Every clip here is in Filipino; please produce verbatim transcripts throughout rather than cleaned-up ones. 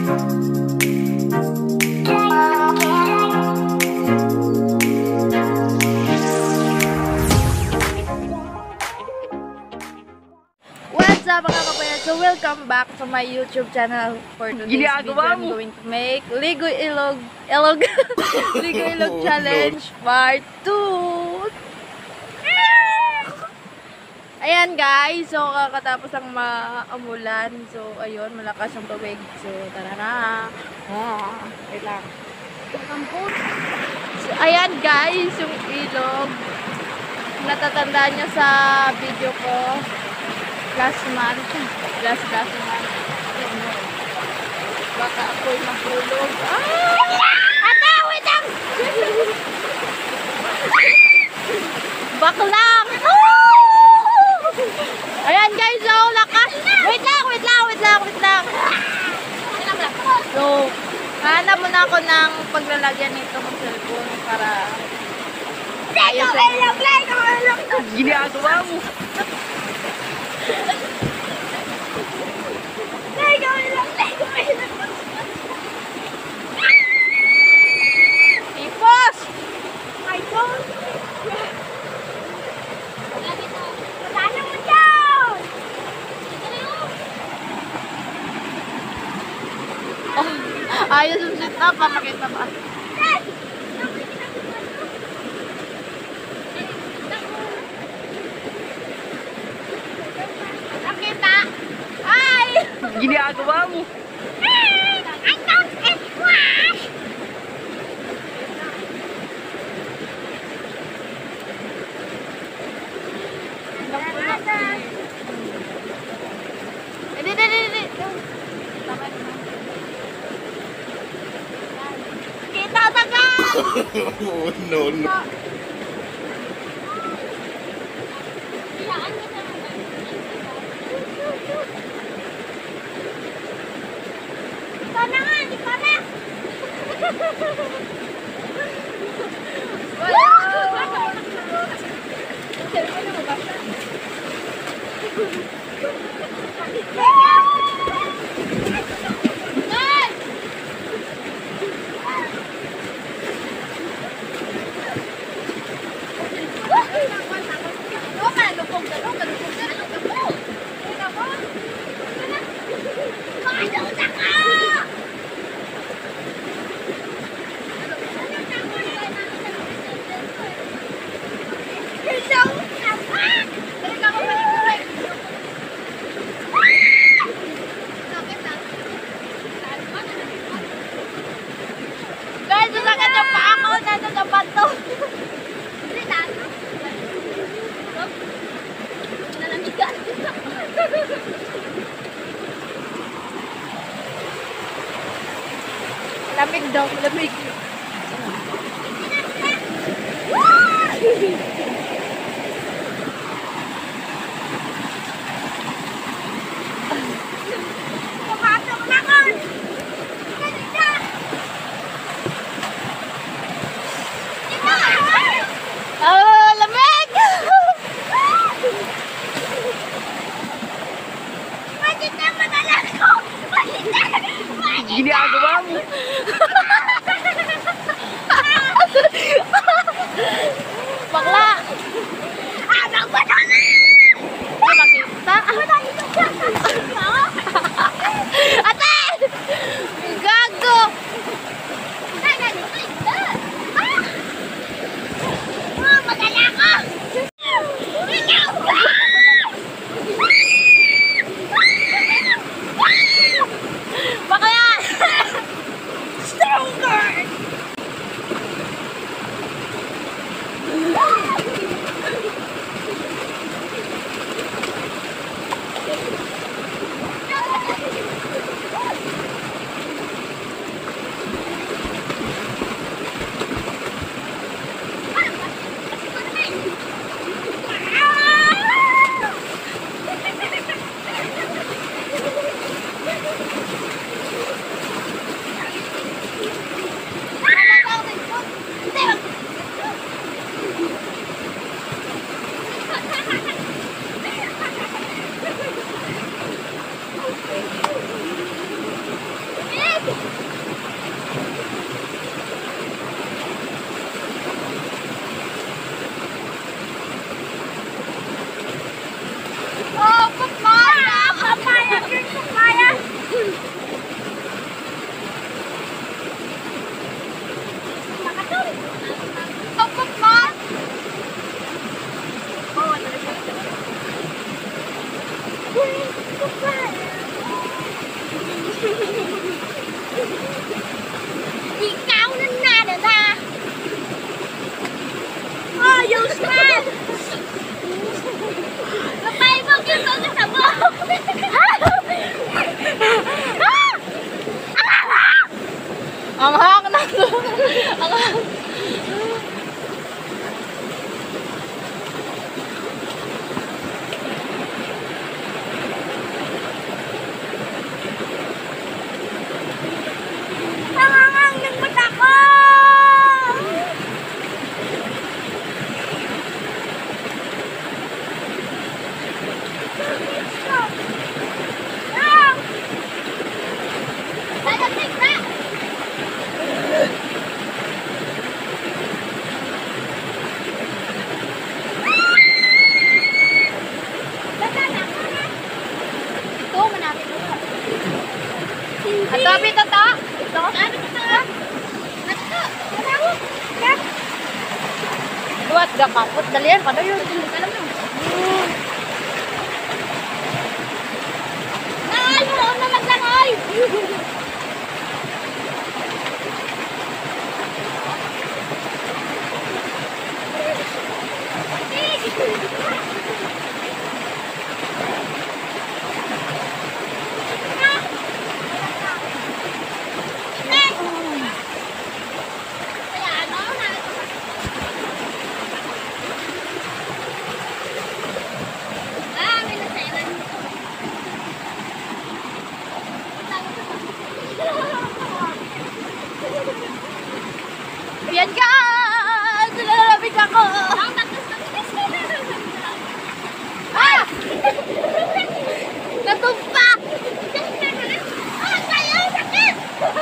What's up mga kabayan? So welcome back to my YouTube channel. For today's video, I'm going to make Ligo Ilog Ilog Ligo Ilog Challenge Part two. Ayan guys, so kakatapos lang ma-umulan. So ayun, malakas ang tubig. So tara na. Ah, wait lang. So ayan guys, yung ilog. Natatandaan nyo sa video ko last month. Last last month. Baka ako'y mahulog. Ah! Ate, wait lang! Baklang! Ayan guys, so lakas. Wait lang, wait lang, wait lang, wait lang. So, hanap muna ako ng paglalagyan nito ng cellphone para ayos lang. Ginagawa mo. Tipos! Ayos yung sit up, papakita ba? Nakita! Ay! Ginagawa mo. I don't squash! Hindi, hindi, hindi! Kita tagal! Oh, no, no. Sana nga, di pa na! Guys, susakit yung paa ko na sa bato. Nalamigan. Lamig daw, lamig. Pumasok na ko! Oh, lamig! Bakit na madalas ko? Bakit na? Ginagawa mo. Bakla! Anong ba na? Hindi makita. Ate! Gago! Oh, madala ko! Bakla! Ikaw na nada na. Ayos na. Kapay mo, gito ka sa mo. Ang hang na. Ang hang. Nangangang ng mata ko! Malamig na! Ito, manapit ito. Ato, pito to? Ito? Ano ito? Ato, ato. Buat gakapot, dalian pa yun. Alam mo. Ay, meron na maglangay. Ayan ka! Nalalapit ako! Ah! Natumpa! Ah, kayo! Sakit!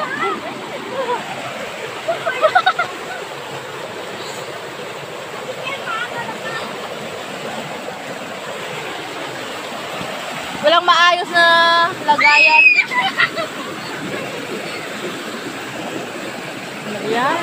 Walang maayos na lagayan. Ayan.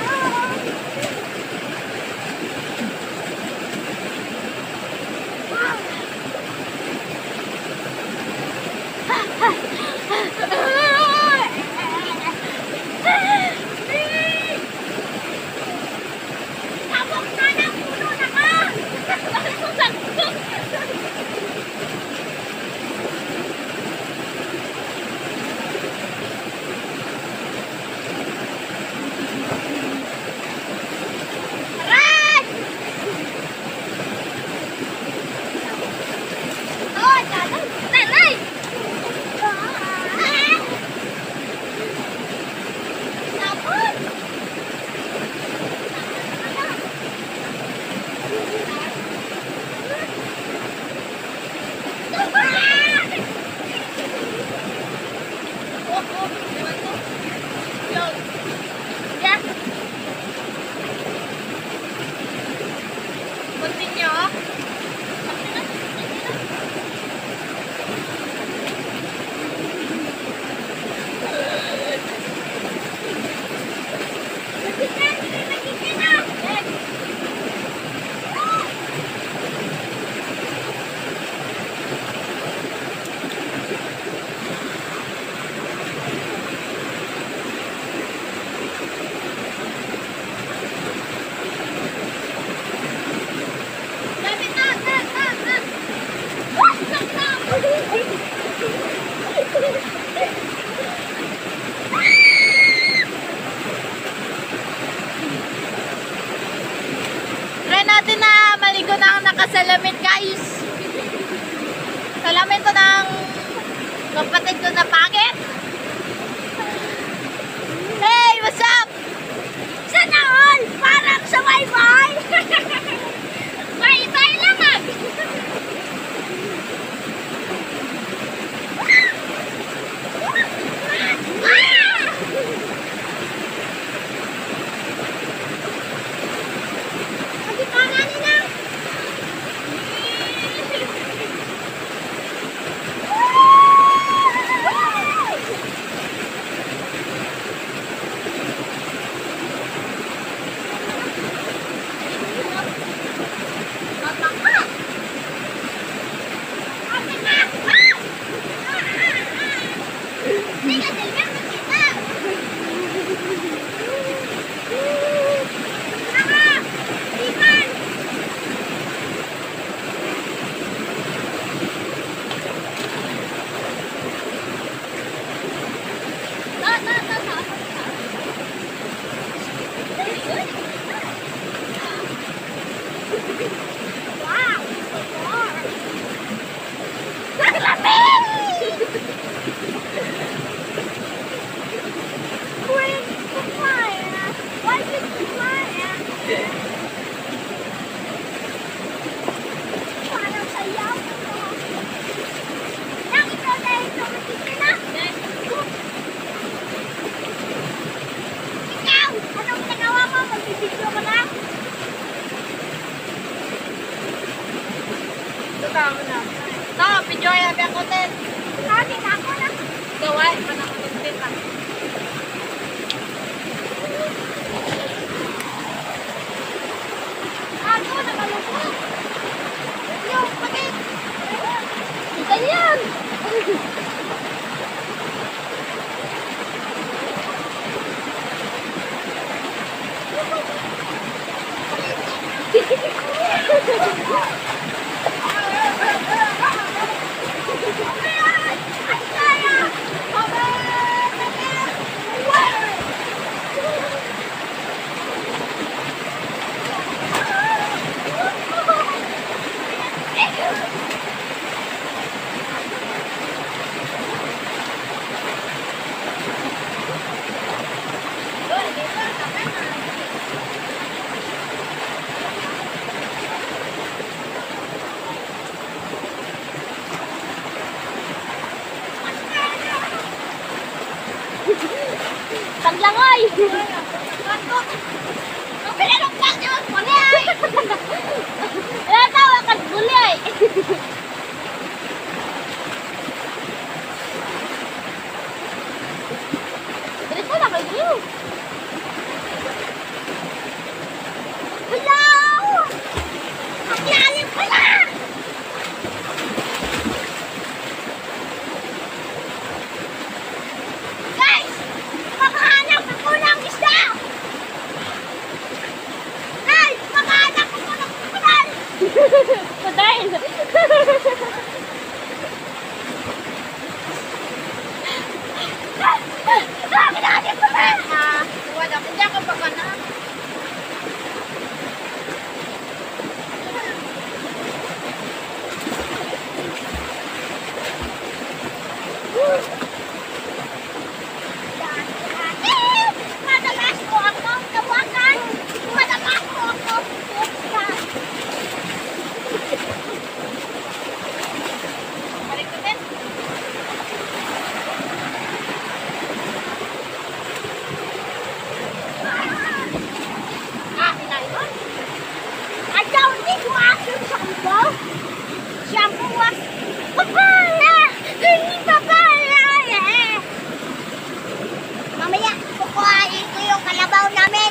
Try natin na maligo na ang nakasalamin, guys. Salamin to ng kapatid ko na pangit. Hey, what's up? Sana all! Parang sa wifi! Wifi lang ah! Ah! Taglangoy! Pinanong ka niyo! Kulay! Wala tawa ka gulay! Dito na kayo! Hello! Ang lalim pala! Guys! Makahanap ako ng isda! Guys! Makahanap ako ng kukulan! Padayin! Grabe na kasi ito na! Wala, hindi ako baka na. Madalas ko ako tawagan. Madalas ko ako. Balik ko din. Ah, hinayos. Ayaw, hindi ko asin sa kanto. Shampoo was papaya. Hindi papaya. Mamaya, kukuhain ko yung kalabaw namin.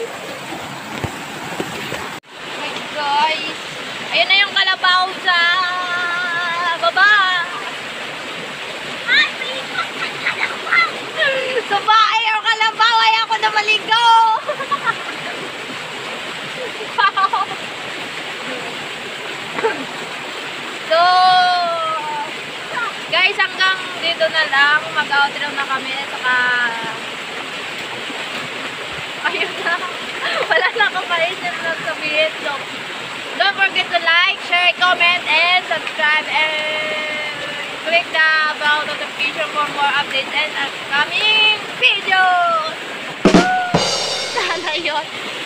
Hi guys, ayun na yung kalabaw sa baba. Ay, pilipas ng kalabaw. Sa bahay yung kalabaw, ay ako na maligo. So, guys, hanggang dito na lang. Mag-outro na kami. Saka, ayun na. Wala na akong maisip na sabihin. So, don't forget to like, share, comment, and subscribe. And click the bell notification for more updates and upcoming videos. Sana yun.